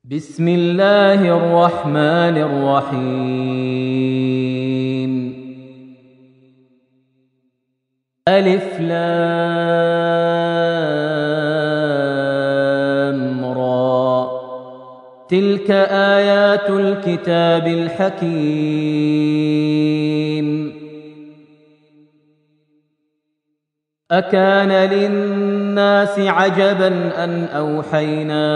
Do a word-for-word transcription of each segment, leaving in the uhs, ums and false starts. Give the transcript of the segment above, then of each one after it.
بسم الله الرحمن الرحيم. ألف لام را، تلك آيات الكتاب الحكيم. أكان للناس عجبا أن أوحينا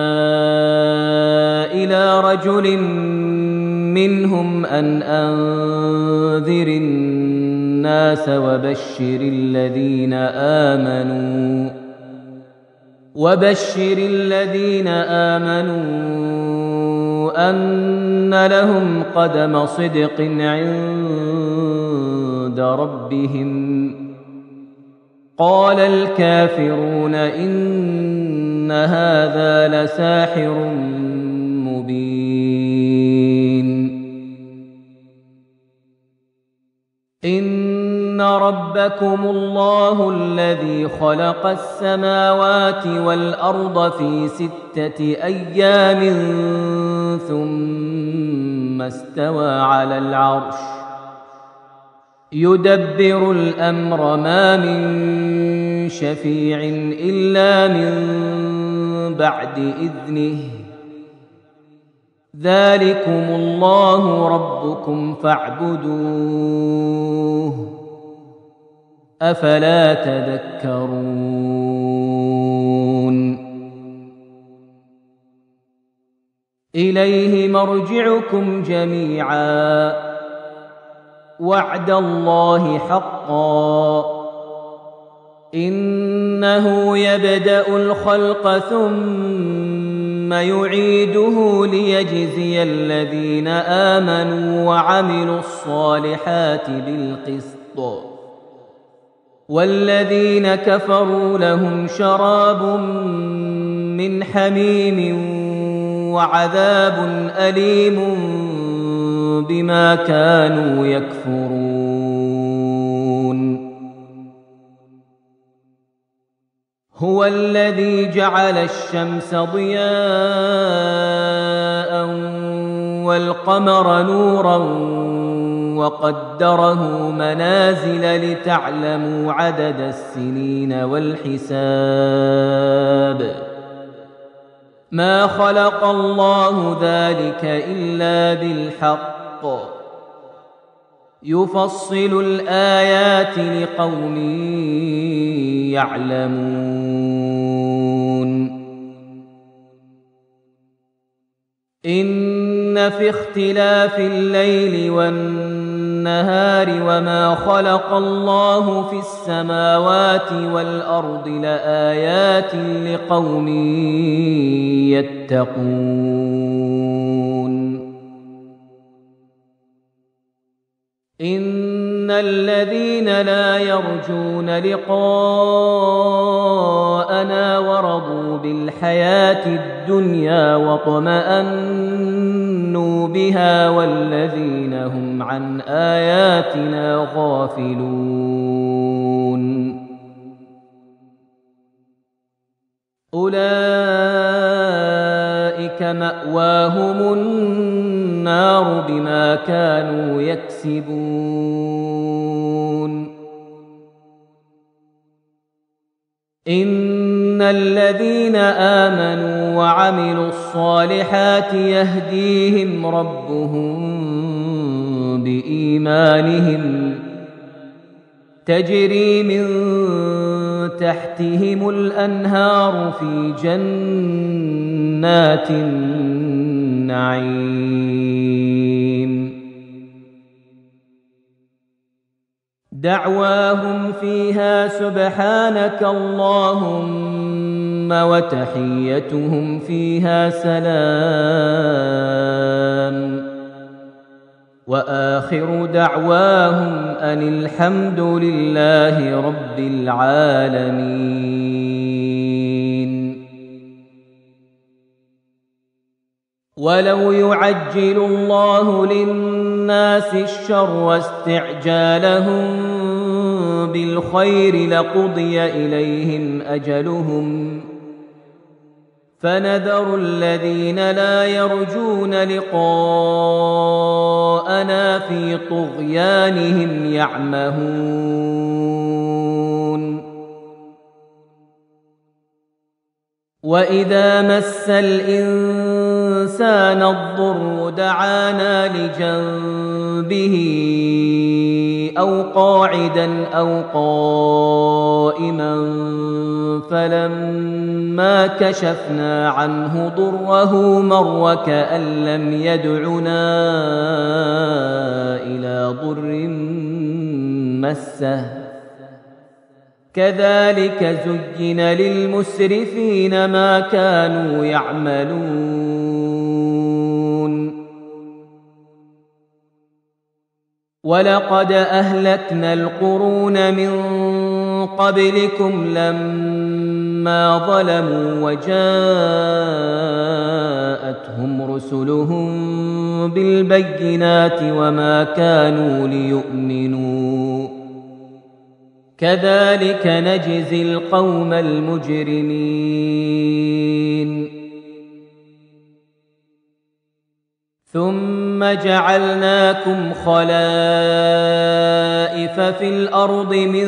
إلى رجل منهم أن أنذر الناس وبشر الذين آمنوا وبشر الذين آمنوا أن لهم قدم صدق عند ربهم. قال الكافرون إن هذا لساحر مبين. إن ربكم الله الذي خلق السماوات والأرض في ستة أيام ثم استوى على العرش يدبر الأمر ما من شفيع إلا من بعد إذنه. ذلكم الله ربكم فاعبدوه أفلا تذكرون. إليه مرجعكم جميعا وعد الله حقا إنه يبدأ الخلق ثم يعيده ليجزي الذين آمنوا وعملوا الصالحات بالقسط والذين كفروا لهم شراب من حميم وعذاب أليم بما كانوا يكفرون. هو الذي جعل الشمس ضياء والقمر نورا وقدره منازل لتعلموا عدد السنين والحساب. ما خلق الله ذلك إلا بالحق يفصل الآيات لقوم يعلمون. إن في اختلاف الليل والنهار وما خلق الله في السماوات والأرض لآيات لقوم يتقون. إن الذين لا يرجون لقاءنا ورضوا بالحياة الدنيا واطمأنوا بها والذين هم عن آياتنا غافلون أولئك مأواهم النار بما كانوا يكسبون. إن الذين آمنوا وعملوا الصالحات يهديهم ربهم بإيمانهم تجري من تحتهم الأنهار في جنات النعيم. دعواهم فيها سبحانك اللهم وتحيتهم فيها سلام وآخر دعواهم أن الحمد لله رب العالمين. ولو يعجل الله للناس الشر واستعجالهم بالخير لقضي إليهم أجلهم فنذر الذين لا يرجون لقاءنا في طغيانهم يعمهون وإذا مس الإنسان الضر دعانا لجنبه أو قاعدا أو قائما فلما كشفنا عنه ضره مر كأن لم يدعنا إلى ضر مسه كذلك زين للمسرفين ما كانوا يعملون ولقد أهلكنا القرون من قبلكم لما ظلموا وجاءتهم رسلهم بالبينات وما كانوا ليؤمنوا كذلك نجزي القوم المجرمين ثم جعلناكم خلائف في الأرض من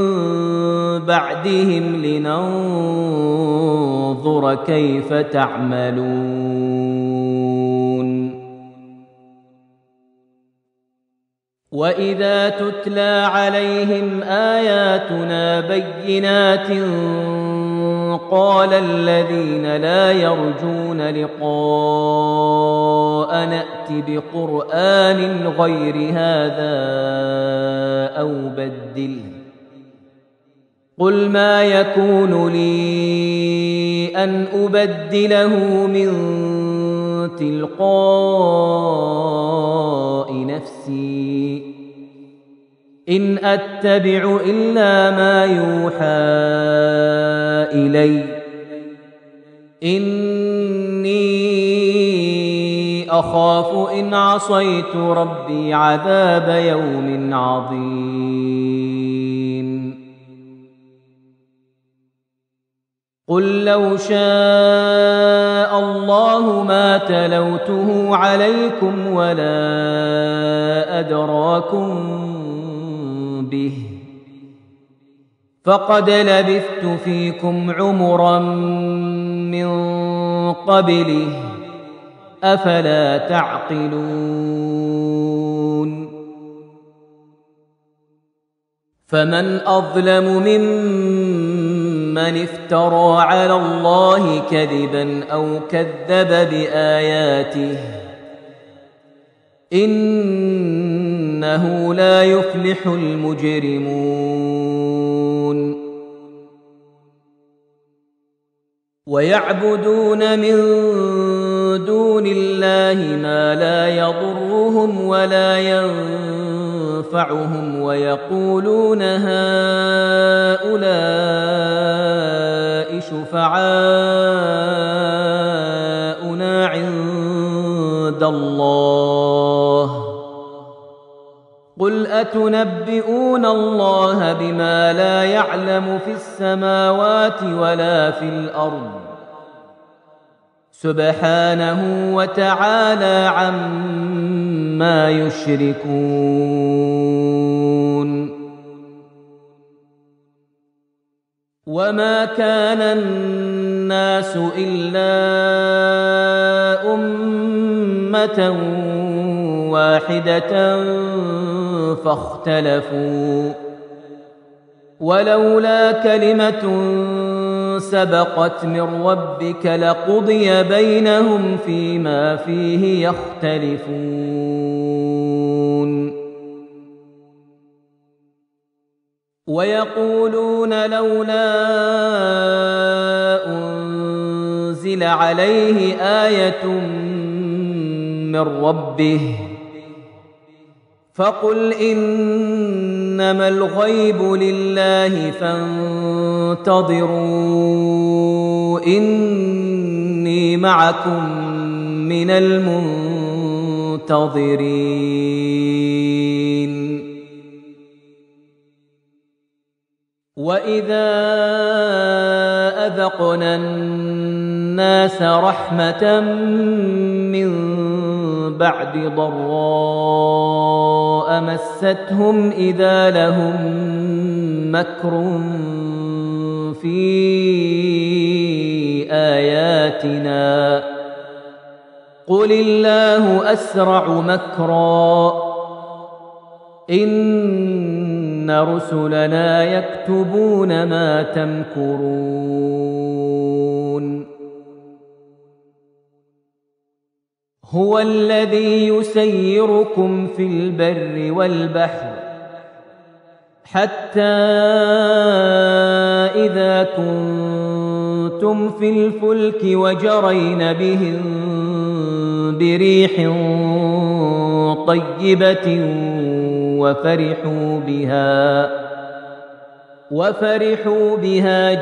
بعدهم لننظر كيف تعملون وإذا تتلى عليهم آياتنا بينات قال الذين لا يرجون لقاء نأت بقرآن غير هذا أو بدله قل ما يكون لي أن أبدله من تلقاء نفسي إن أتبع إلا ما يوحى إلي إني أخاف إن عصيت ربي عذاب يوم عظيم قل لو شاء الله ما تلوته عليكم ولا أدراكم به فقد لبثت فيكم عمرا من قبله أفلا تعقلون فمن أظلم ممن افترى على الله كذبا أو كذب بآياته إنه لا يفلح المجرمون ويعبدون من دون الله ما لا يضرهم ولا ينفعهم ويقولون هؤلاء شفعاؤنا عند الله قل أتنبئون الله بما لا يعلم في السماوات ولا في الأرض سبحانه وتعالى عما يشركون وما كان الناس إلا أمة واحدة فاختلفوا ولولا كلمة سبقت من ربك لقضي بينهم فيما فيه يختلفون ويقولون لولا أنزل عليه آية من ربه فقل إنما الغيب لله فانتظروا إني معكم من المنتظرين وإذا أذقنا الناس رحمة من بعد ضراء مستهم إذا لهم مكر في آياتنا قل الله أسرع مكرا إن رسلنا يكتبون ما تمكرون هو الذي يسيركم في البر والبحر حتى إذا كنتم في الفلك وجرين بهم بريح طيبة وفرحوا بها وفرحوا بها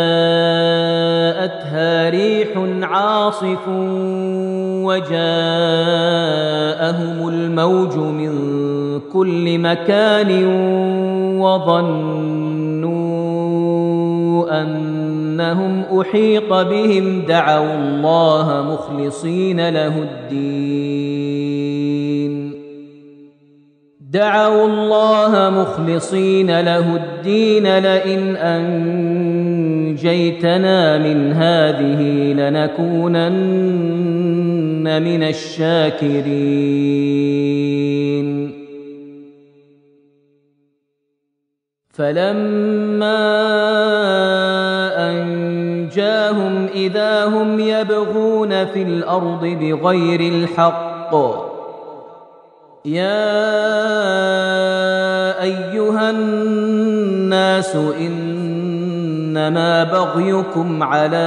جاءتها ريح عاصف وجاءهم الموج من كل مكان وظنوا أنهم أحيط بهم دعوا الله مخلصين له الدين دعوا الله مخلصين له الدين لئن أنجيتنا من هذه لنكونن من الشاكرين فلما أنجاهم إذا هم يبغون في الأرض بغير الحق يا أيها الناس إنما بغيكم على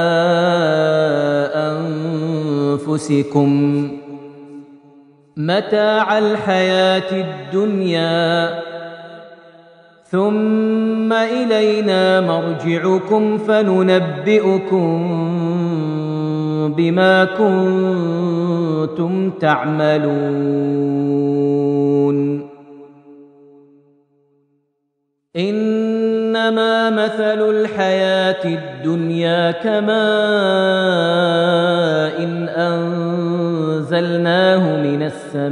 أنفسكم متاع الحياة الدنيا ثم إلينا مرجعكم فننبئكم بما كنتم تعملون إنما مثل الحياة الدنيا كماء إن أنزلناه من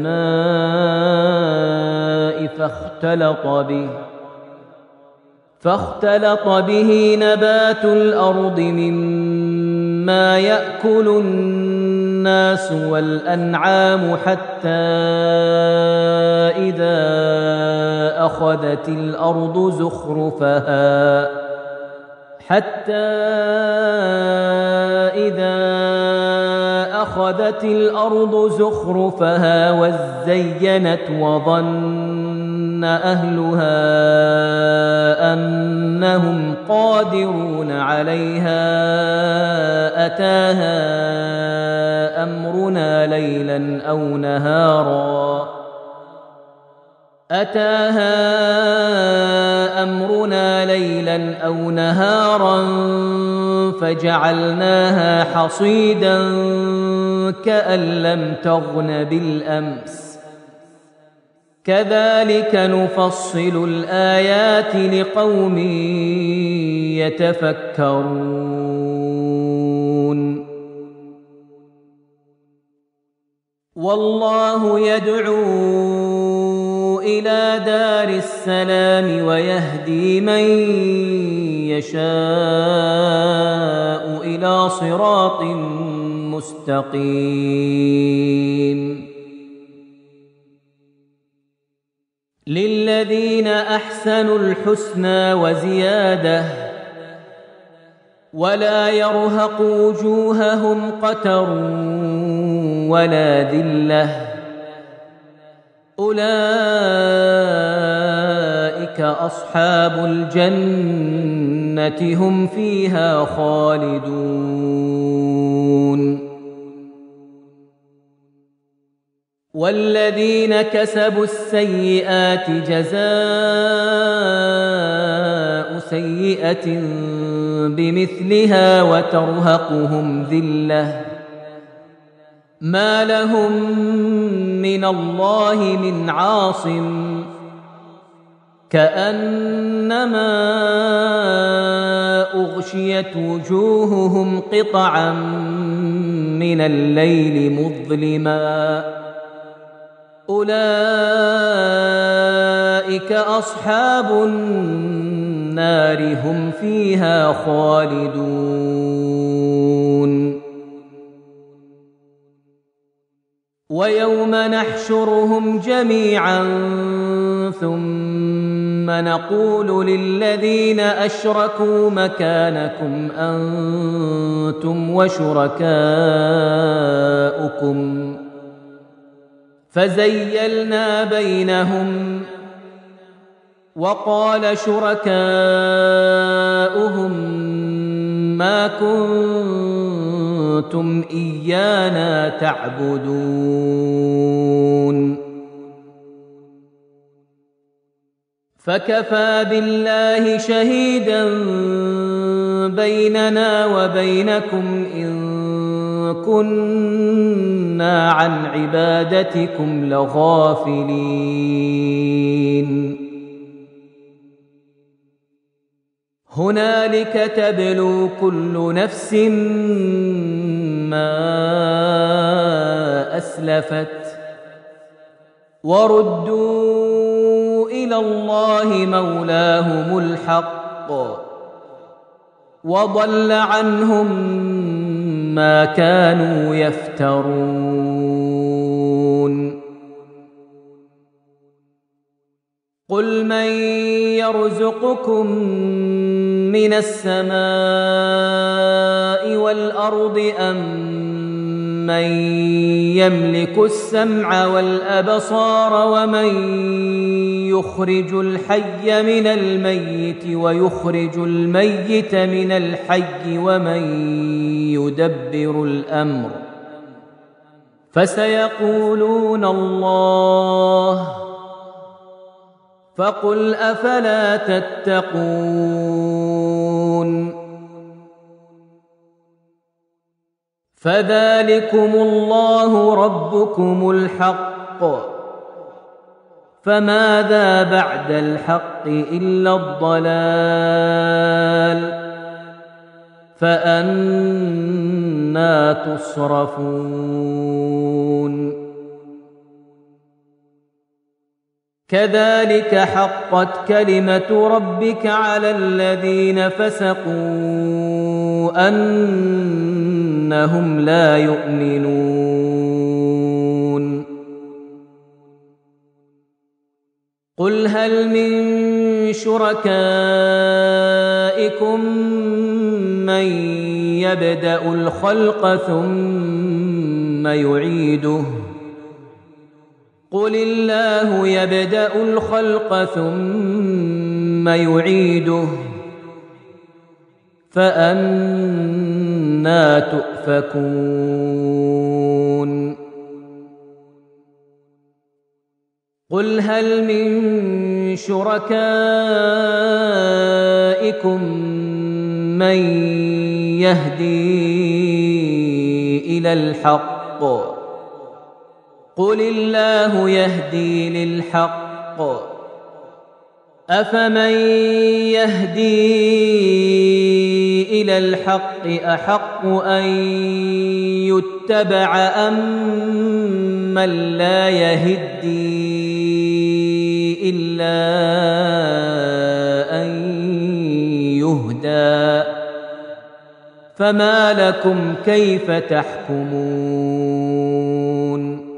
السماء فاختلط به فاختلط به نبات الأرض مما يأكل الناس والأنعام حتى إذا أخذت الأرض زخرفها حتى إذا أخذت الأرض زخرفها وزينت وظن أهلها أنهم قادرون عليها أتاها أمرنا ليلا أو نهارا أتاها أمرنا ليلا أو نهارا فجعلناها حصيدا كأن لم تغن بالأمس كذلك نفصل الآيات لقوم يتفكرون والله يدعو إلى دار السلام ويهدي من يشاء إلى صراط مستقيم للذين أحسنوا الحسنى وزيادة ولا يرهق وجوههم قتر ولا ذلة أولئك أصحاب الجنة هم فيها خالدون والذين كسبوا السيئات جزاء سيئة بمثلها وترهقهم ذلة ما لهم من الله من عاصم كأنما أغشيت وجوههم قطعا من الليل مظلما أولئك أصحاب النار هم فيها خالدون ويوم نحشرهم جميعا ثم نقول للذين أشركوا مكانكم أنتم وشركاؤكم فزيلنا بينهم وقال شركاؤهم ما كنتم إيانا تعبدون فكفى بالله شهيدا بيننا وبينكم إن كنا عن عبادتكم لغافلين هنالك تبلو كل نفس ما أسلفت وردوا إلى الله مولاهم الحق وضل عنهم ما كانوا يفترون قل من يرزقكم من السماء والأرض أم من يملك السمع والأبصار ومن يخرج الحي من الميت ويخرج الميت من الحي ومن يدبر الأمر فسيقولون الله فقل أفلا تتقون فذلكم الله ربكم الحق فماذا بعد الحق إلا الضلال فأنى تصرفون كذلك حقت كلمة ربك على الذين فسقوا أنهم لا يؤمنون قل هل من شركائكم من يبدأ الخلق ثم يعيده قل الله يبدأ الخلق ثم يعيده فأنى تؤفكون قل هل من شركائكم من يهدي إلى الحق قل الله يهدي للحق أفمن يهدي إلى الحق أحق أن يتبع أم من لا يهدي إلا أن يهدى فما لكم كيف تحكمون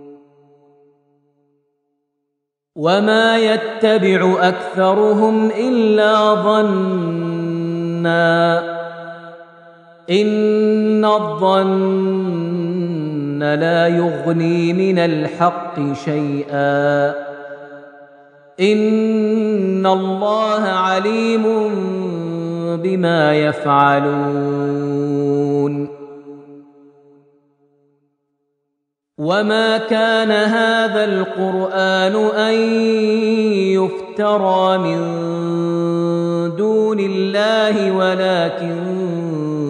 وما يتبع أكثرهم إلا ظنّا إن الظن لا يغني من الحق شيئا إن الله عليم بما يفعلون وما كان هذا القرآن أن يفترى من دون الله ولكن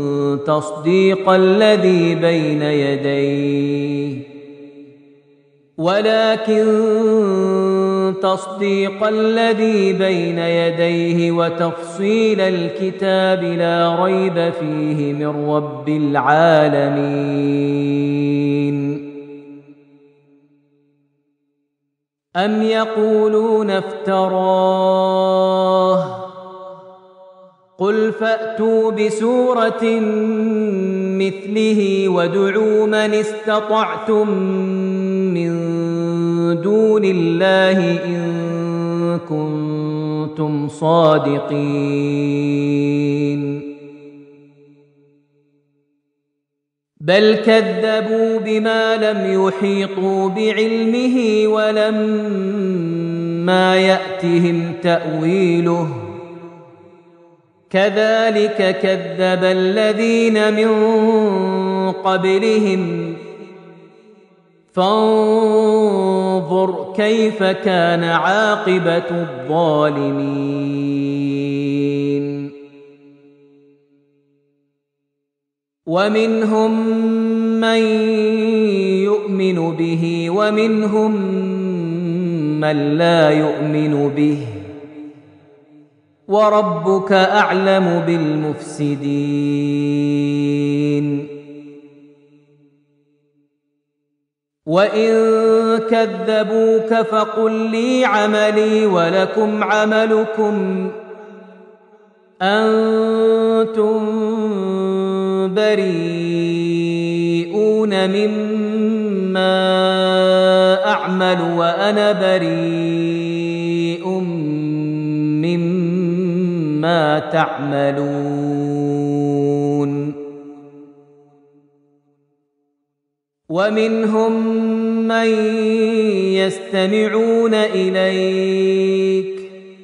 تصديق الذي بين يديه ولكن تصديق الذي بين يديه وتفصيل الكتاب لا ريب فيه من رب العالمين. أم يقولون افتراه قل فأتوا بسورة مثله وادعوا من استطعتم من دون الله إن كنتم صادقين. بل كذبوا بما لم يحيطوا بعلمه ولما يأتهم تأويله كذلك كذب الذين من قبلهم فانظر كيف كان عاقبة الظالمين. ومنهم من يؤمن به ومنهم من لا يؤمن به وربك أعلم بالمفسدين. وإن كذبوك فقل لي عملي ولكم عملكم أنتم بريئون مما أعمل وأنا بريء مما تعملون. ومنهم من يستمعون إليك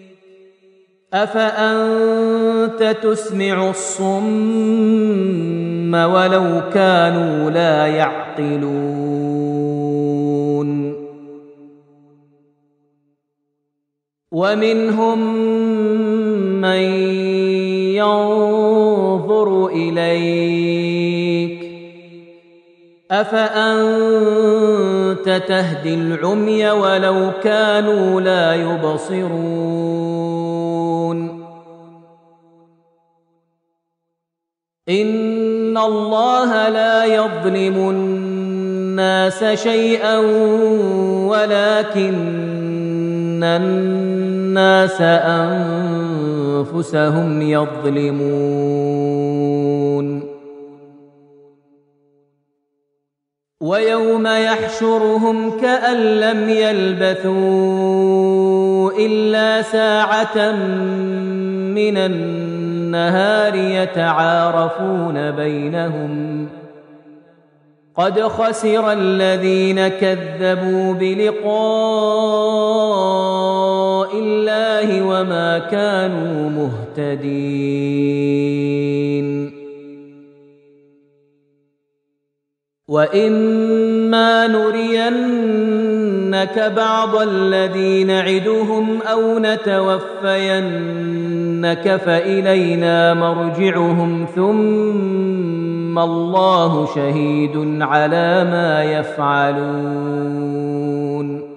أفأنت تسمع الصم ولو كانوا لا يعقلون. ومنهم من ينظر إليك أفأنت تهدي العمي ولو كانوا لا يبصرون. إن الله لا يظلم الناس شيئا ولكن الناس أنفسهم يظلمون. ويوم يحشرهم كأن لم يلبثوا إلا ساعة من النهار يتعارفون بينهم قد خسر الذين كذبوا بلقاء الله وما كانوا مهتدين. وإما نرينك بعض الذي نعدهم أو نتوفينك فإلينا مرجعهم ثم الله شهيد على ما يفعلون.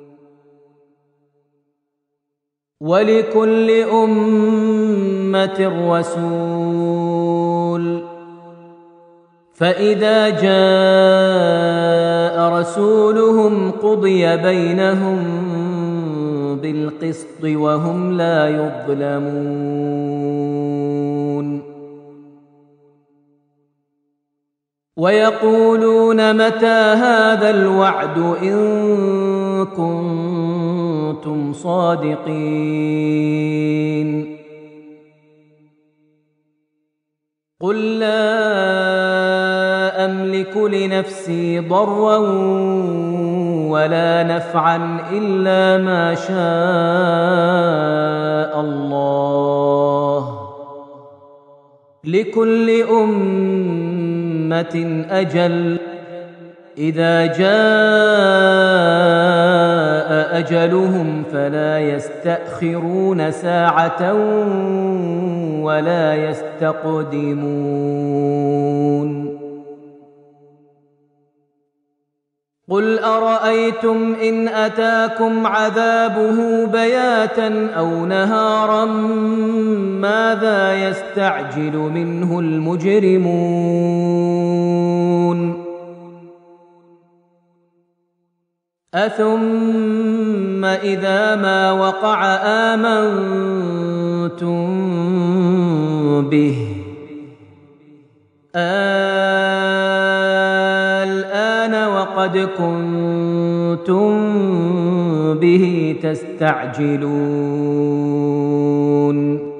ولكل أمة رسول فإذا جاء رسولهم قضي بينهم بالقسط وهم لا يظلمون. ويقولون متى هذا الوعد إن كنتم صادقين. قل لا أملك لنفسي ضرا ولا نفعا إلا ما شاء الله لكل أمة أجل إذا جاء أجلهم فلا يستأخرون ساعة ولا يستقدمون. قل أرأيتم إن أتاكم عذابه بياتا أو نهارا ماذا يستعجل منه المجرمون أثم إذا ما وقع آمنتم به الآن وقد كنتم به تستعجلون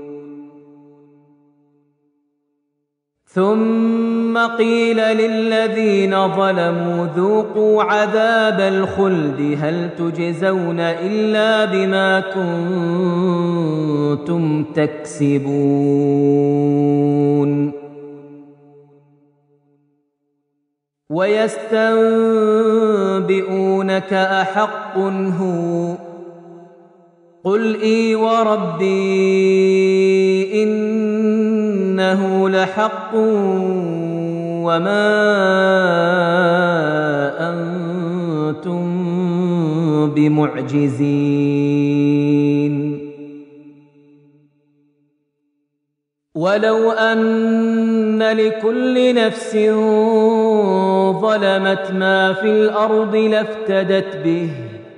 ثم قيل للذين ظلموا ذوقوا عذاب الخلد هل تجزون إلا بما كنتم تكسبون ويستنبئونك أحق هو قل إي وربي إنه لحق وما أنتم بمعجزين ولو أن لكل نفس ظلمت ما في الأرض لافتدت به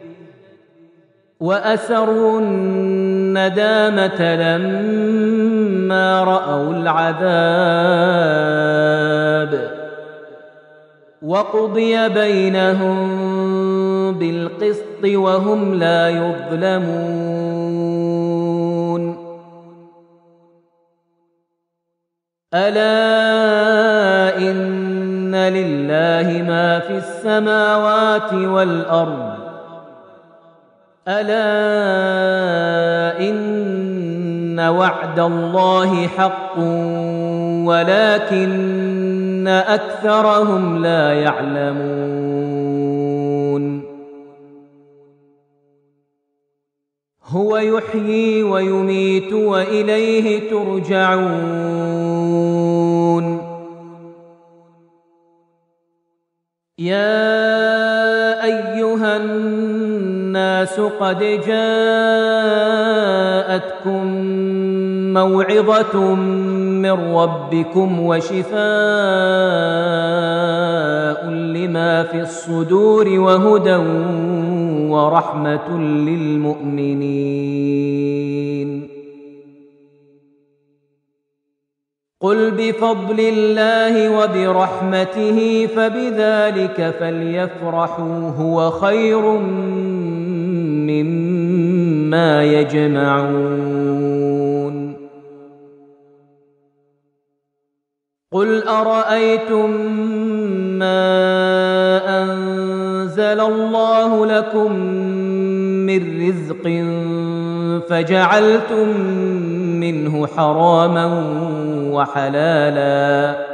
وأسروا الندامة لما رأوا العذاب وقضي بينهم بالقسط وهم لا يظلمون ألا إن لله ما في السماوات والأرض ألا إن وعد الله حق ولكن أكثرهم لا يعلمون هو يحيي ويميت وإليه ترجعون يا أيها الناس قد جاءتكم موعظة من ربكم وشفاء لما في الصدور وهدى ورحمة للمؤمنين قل بفضل الله وبرحمته فبذلك فليفرحوا هو خير مما يجمعون قل أرأيتم ما أنزل الله لكم من رزق فجعلتم منه حراما وحلالا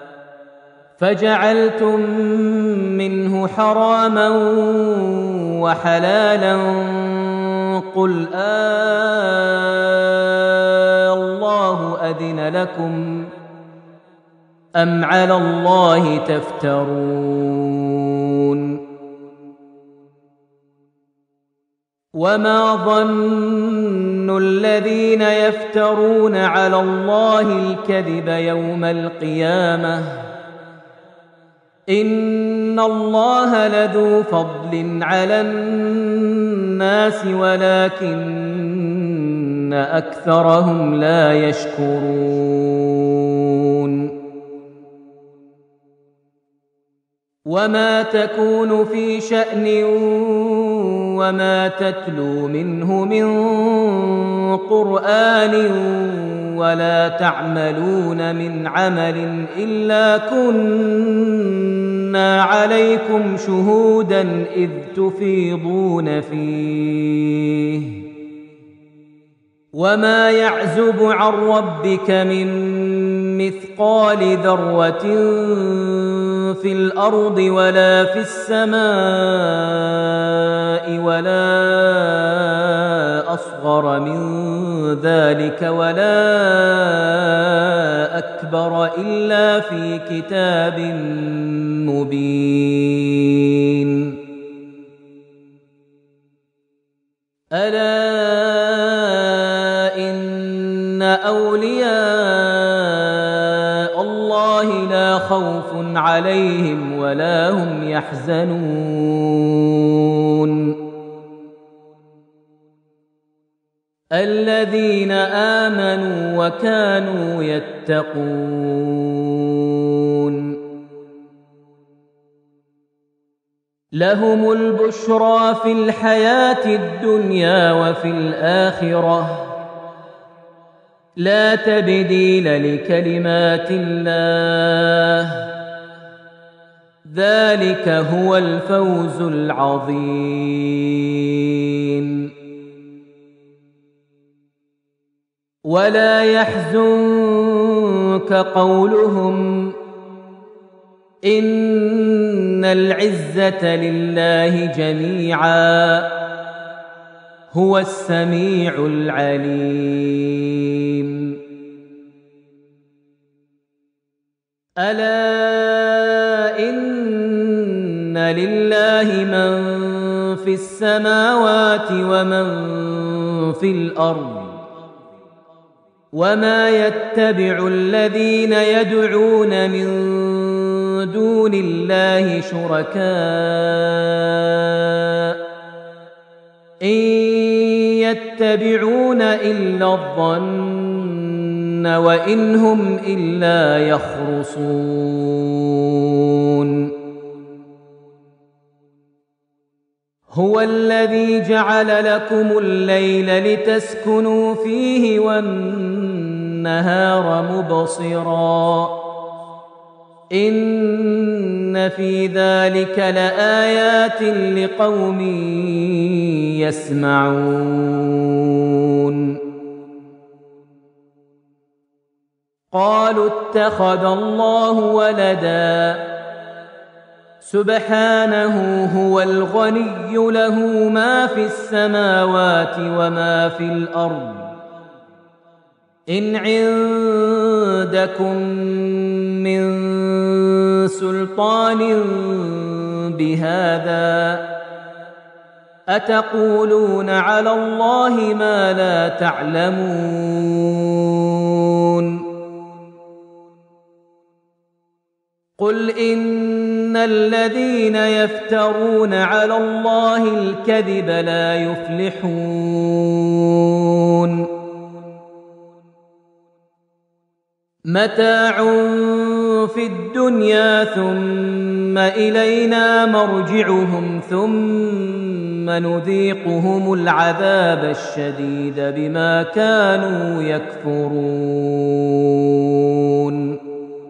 فجعلتم منه حراما وحلالا قل آه الله أذن لكم أم على الله تفترون وما ظن الذين يفترون على الله الكذب يوم القيامة إن الله لذو فضل على الناس ولكن أكثرهم لا يشكرون وما تكون في شأن وما تتلو منه من قرآن ولا تعملون من عمل إلا كنا عليكم شهودا إذ تفيضون فيه وما يعزب عن ربك من مثقال ذرة في الأرض ولا في السماء ولا أصغر من ذلك ولا أكبر إلا في كتاب مبين ألا إن أولياء الله لا خوف عليهم ولا هم يحزنون الذين آمنوا وكانوا يتقون لهم البشرى في الحياة الدنيا وفي الآخرة لا تبديل لكلمات الله ذلك هو الفوز العظيم ولا يحزنك قولهم إن العزة لله جميعا هو السميع العليم ألا إن لله من في السماوات ومن في الأرض وما يتبع الذين يدعون من دون الله شركاء إن يتبعون إلا الظن وإن هم إلا يخرصون هو الذي جعل لكم الليل لتسكنوا فيه والنهار مبصرا إن في ذلك لآيات لقوم يسمعون قالوا اتخذ الله ولدا سبحانه هو الغني له ما في السماوات وما في الأرض إن عندكم من سلطان بهذا أتقولون على الله ما لا تعلمون قل إن الذين يفترون على الله الكذب لا يفلحون متاع في الدنيا ثم إلينا مرجعهم ثم نذيقهم العذاب الشديد بما كانوا يكفرون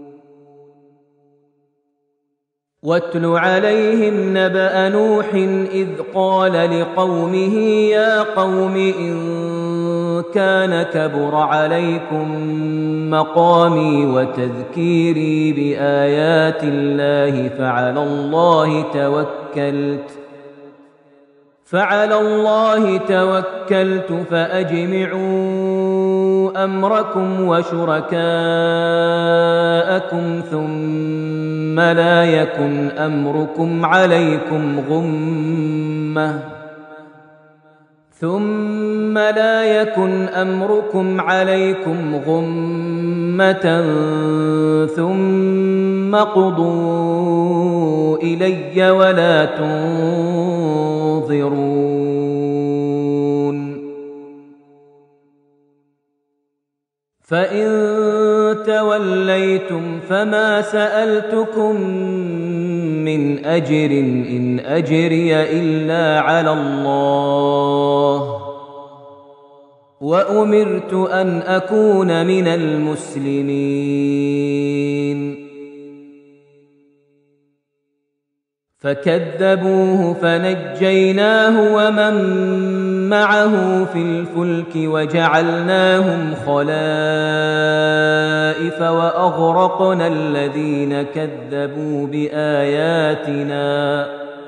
واتل عليهم نبأ نوح إذ قال لقومه يا قوم إن كان كبر عليكم مقامي وتذكيري بآيات الله فعلى الله توكلت فعلى الله توكلت فأجمعوا أمركم وشركاءكم ثم لا يكن أمركم عليكم غمة ثم لا يكن أمركم عليكم غمة ثم قضوا إلي ولا تنظرون فإن توليتم فما سألتكم من أجر إن أجري إلا على الله وأمرت أن أكون من المسلمين فكذبوه فنجيناه ومن معه في الفلك وجعلناهم خلائف وأغرقنا الذين كذبوا بآياتنا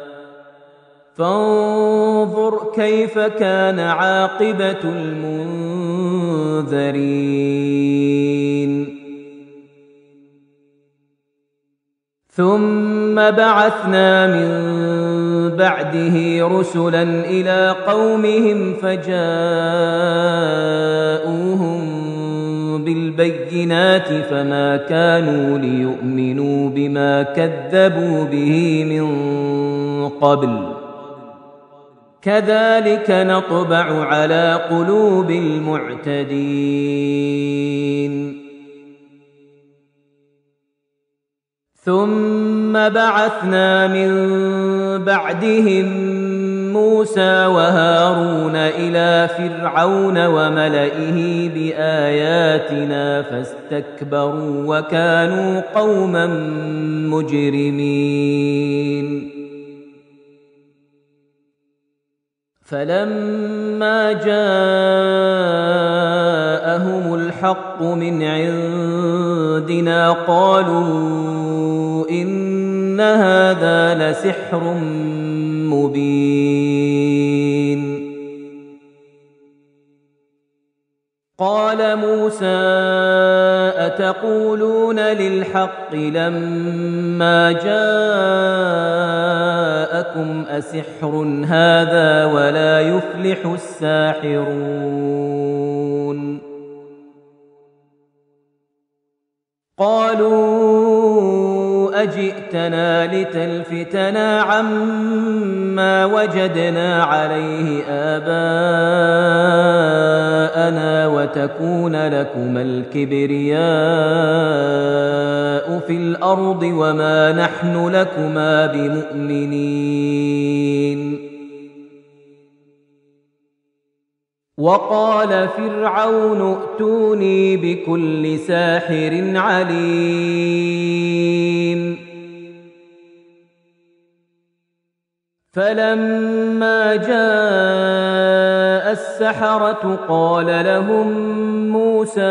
فانظر كيف كان عاقبة المنذرين ثم بعثنا من بعده رسلا إلى قومهم فجاءوهم بالبينات فما كانوا ليؤمنوا بما كذبوا به من قبل كذلك نطبع على قلوب المعتدين ثم بعثنا من بعدهم موسى وهارون إلى فرعون وملئه بآياتنا فاستكبروا وكانوا قوما مجرمين فلما جاءهم الحق من عندنا قالوا إن هذا لسحر مبين قال موسى أتقولون للحق لما جاءكم أسحر هذا ولا يفلح الساحرون قالوا أجئتنا لتلفتنا عما وجدنا عليه آباءنا وتكون لكما الكبرياء في الأرض وما نحن لكما بمؤمنين وقال فرعون ائتوني بكل ساحر عليم فلما جاء السحرة قال لهم موسى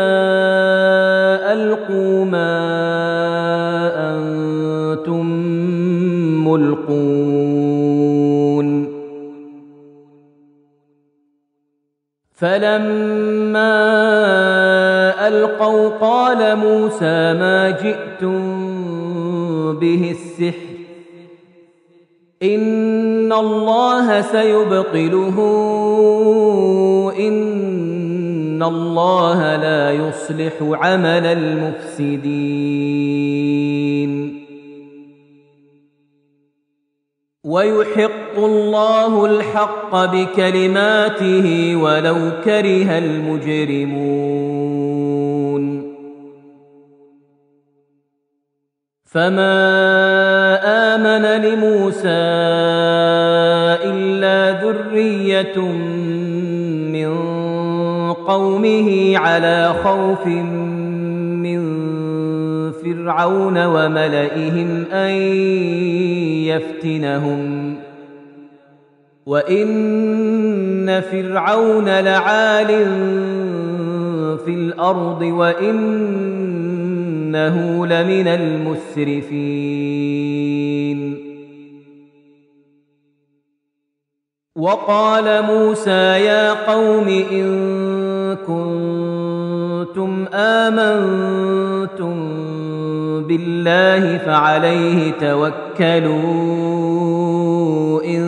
ألقوا ما أنتم ملقون فلما ألقوا قال موسى ما جئتم به السحر إن الله سيبطله إن الله لا يصلح عمل المفسدين ويحق الله الحق بكلماته ولو كره المجرمون فما آمن لموسى إلا ذرية من قومه على خوف من فرعون وملئهم أن يفتنهم وإن فرعون لعال في الأرض وإنه لمن المسرفين وقال موسى يا قوم إن كنتم آمنتم بالله فعليه توكلوا إن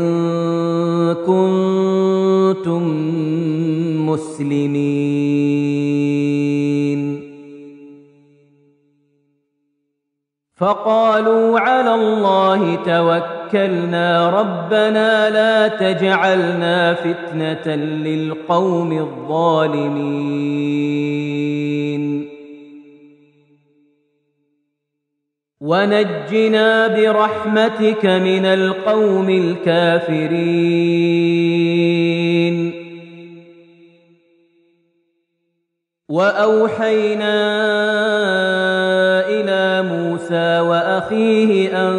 كنتم مسلمين فقالوا على الله توكلنا ربنا لا تجعلنا فتنة للقوم الظالمين ونجنا برحمتك من القوم الكافرين وأوحينا إلى موسى وأخيه أن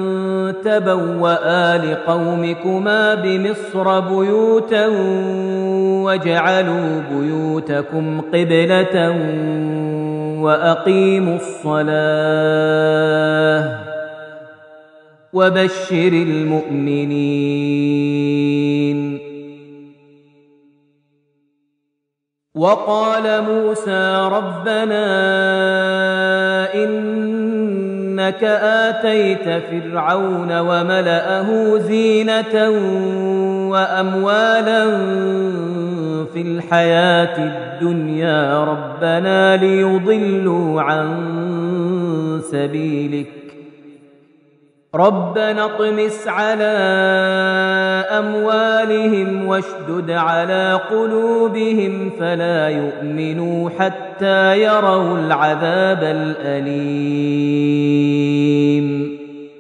تبوأ لقومكما بمصر بيوتا واجعلوا بيوتكم قبلة وأقيموا الصلاة وبشر المؤمنين وقال موسى ربنا إن إنك آتيت فرعون وملأه زينة وأموالا في الحياة الدنيا ربنا ليضلوا عن سبيلك ربنا اطمس على أموالهم واشدد على قلوبهم فلا يؤمنوا حتى يروا العذاب الأليم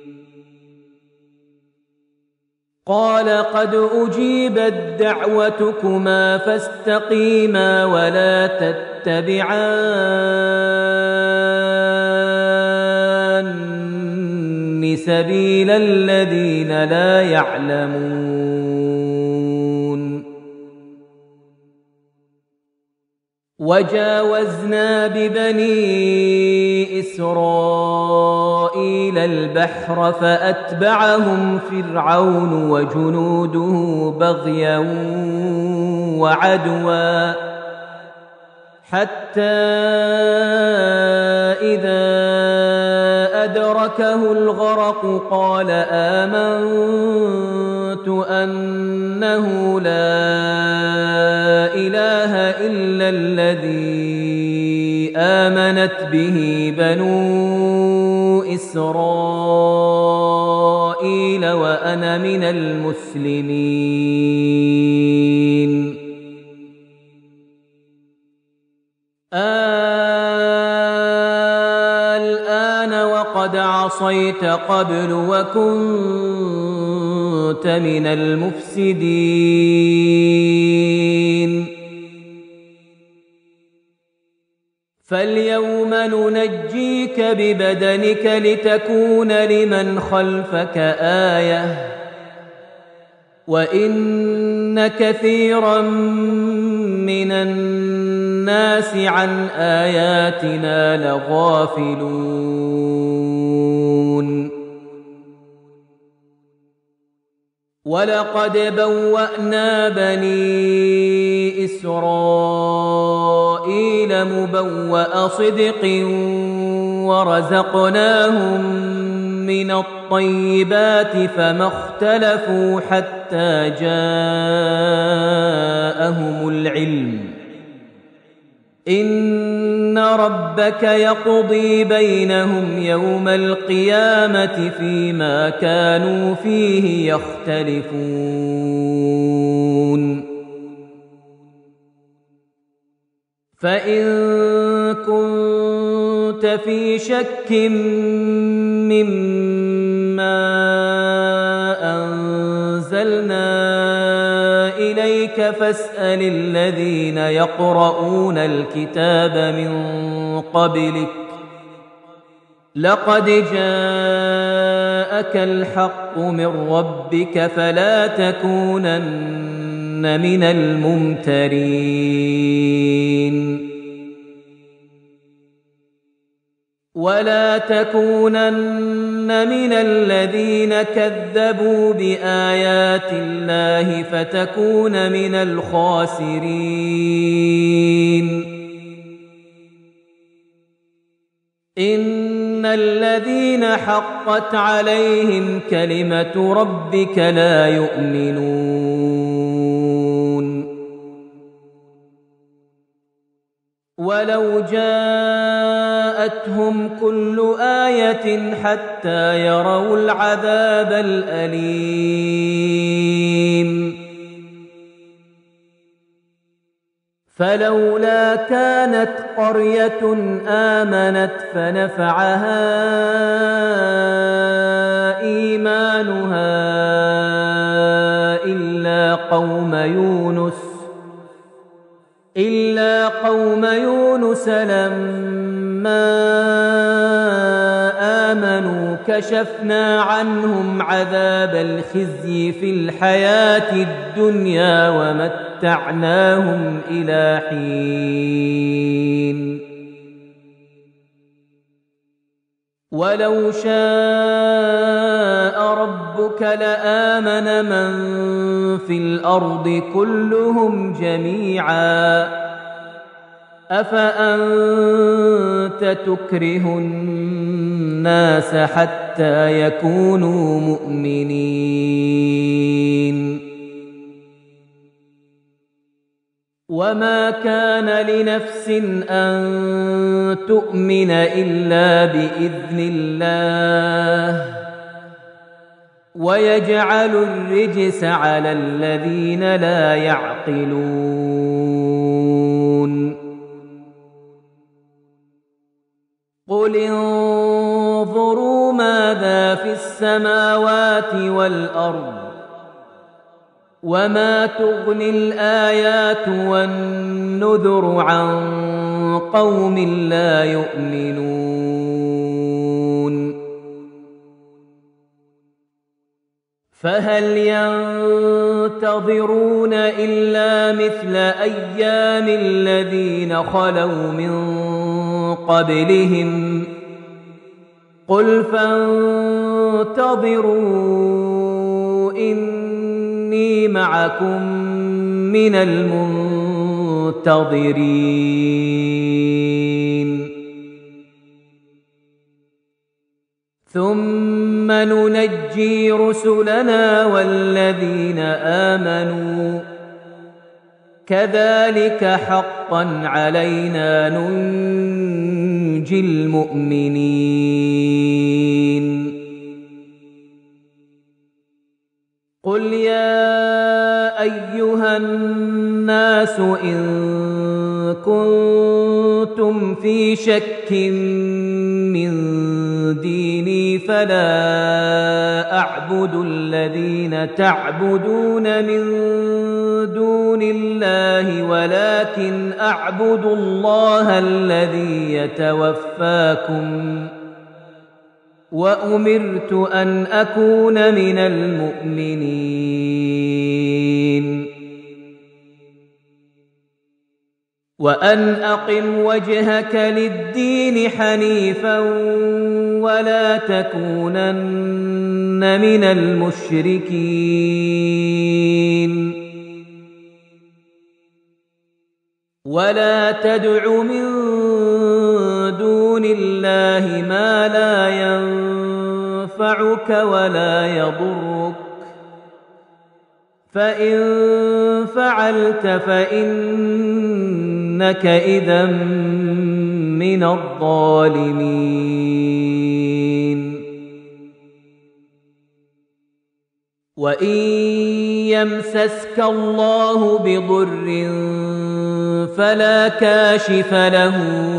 قال قد أجيبت دعوتكما فاستقيما ولا تتبعان سبيل الذين لا يعلمون وجاوزنا ببني إسرائيل البحر فأتبعهم فرعون وجنوده بغيا وعدوا حتى إذا أدركه الغرق قال آمنت أنه لا إله إلا الذي آمنت به بنو إسرائيل وأنا من المسلمين قد عصيت قبل وكنت من المفسدين فاليوم ننجيك ببدنك لتكون لمن خلفك آية وإن كثيرا من الناس عن آياتنا لغافلون ولقد بوأنا بني إسرائيل مبوأ صدق ورزقناهم من الطيبات فما اختلفوا حتى جاءهم العلم إن ربك يقضي بينهم يوم القيامة فيما كانوا فيه يختلفون فإن كنت في شك مما أنزلنا إليك فاسأل الذين يقرؤون الكتاب من قبلك لقد جاءك الحق من ربك فلا تكونن من الممترين ولا تكونن من الذين كذبوا بآيات الله فتكون من الخاسرين إن الذين حقت عليهم كلمة ربك لا يؤمنون ولو جاءتهم كل آية حتى يروا العذاب الأليم فلولا كانت قرية آمنت فنفعها إيمانها إلا قوم يونس إلا قوم يونس لما آمنوا كشفنا عنهم عذاب الخزي في الحياة الدنيا ومتعناهم إلى حين ولو شاء ربك لآمن من في الأرض كلهم جميعا أفأنت تكره الناس الناس حتى يكونوا مؤمنين. وما كان لنفس أن تؤمن إلا بإذن الله ويجعل الرجس على الذين لا يعقلون. قل انظروا ماذا في السماوات والأرض وما تغني الآيات والنذر عن قوم لا يؤمنون. فهل ينتظرون إلا مثل أيام الذين خلوا من قبلهم قل فانتظروا إني معكم من المنتظرين. ثم ننجي رسلنا والذين آمنوا كذلك حقا علينا ننجي المؤمنين. قل يا أيها الناس إن كنتم في شك من ديني فلا أعبد الذين تعبدون من دون الله ولكن أعبد الله الذي يتوفاكم وأمرت أن أكون من المؤمنين. وأن أقم وجهك للدين حنيفا ولا تكونن من المشركين. ولا تدع من دون الله ما لا ينفعك ولا يضرك فإن فعلت فإنك إذا من الظالمين. وإن يمسسك الله بضر فلا كاشف له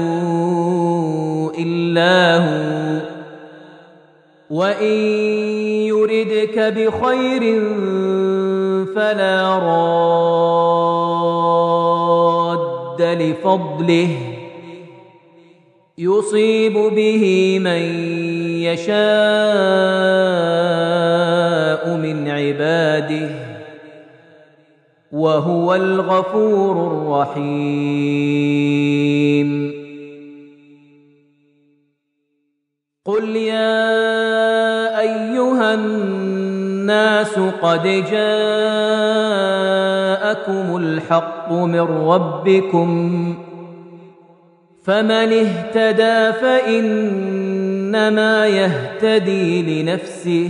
إلا هو وإن يردك بخير فلا راد لفضله يصيب به من يشاء من عباده وهو الغفور الرحيم. قل يا أيها الناس قد جاءكم الحق من ربكم فمن اهتدى فإنما يهتدي لنفسه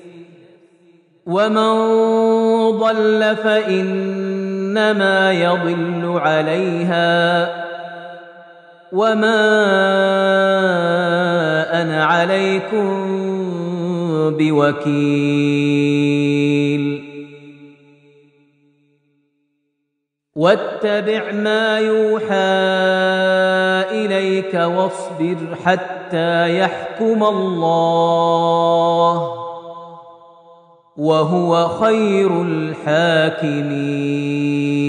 ومن ضل فإنما يضل عليها وما أنا عليكم بوكيل. واتبع ما يوحى إليك واصبر حتى يحكم الله وهو خير الحاكمين.